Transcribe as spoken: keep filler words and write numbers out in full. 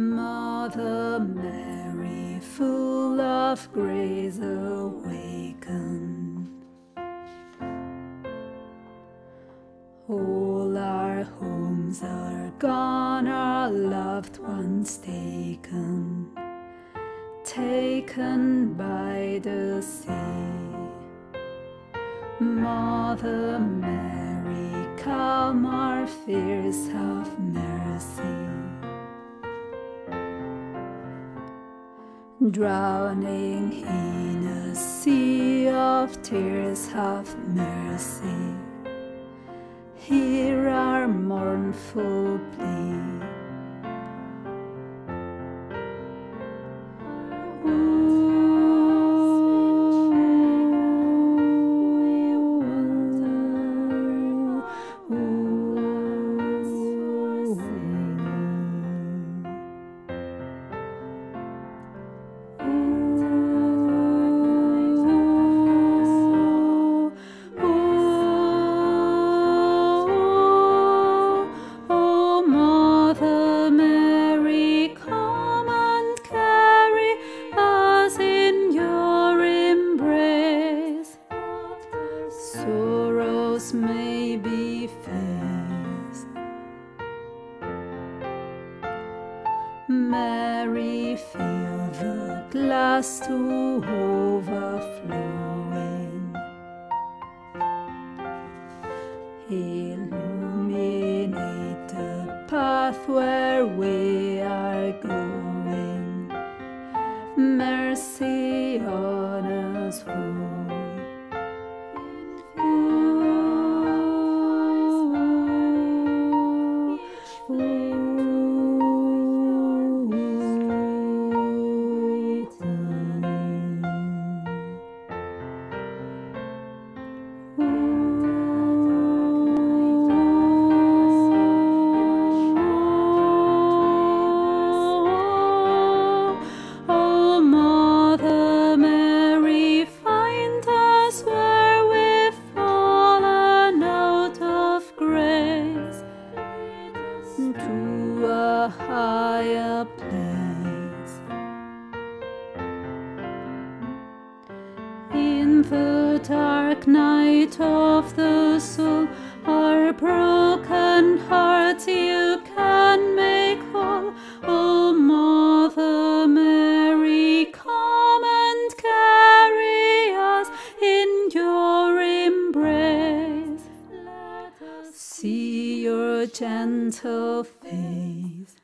Mother Mary, full of grace, awaken. All our homes are gone, our loved ones taken, taken by the sea. Mother Mary, calm our fears, have mercy. Drowning in a sea of tears, have mercy. Hear our mournful plea. Sorrows may be faced. Mary, fill the glass to overflowing. Illuminate the path where we are going. Mercy on us all. To a higher place. In the dark night of the soul, our broken hearts you can make whole. O Mother Mary, come and carry us in your embrace. See your gentle face.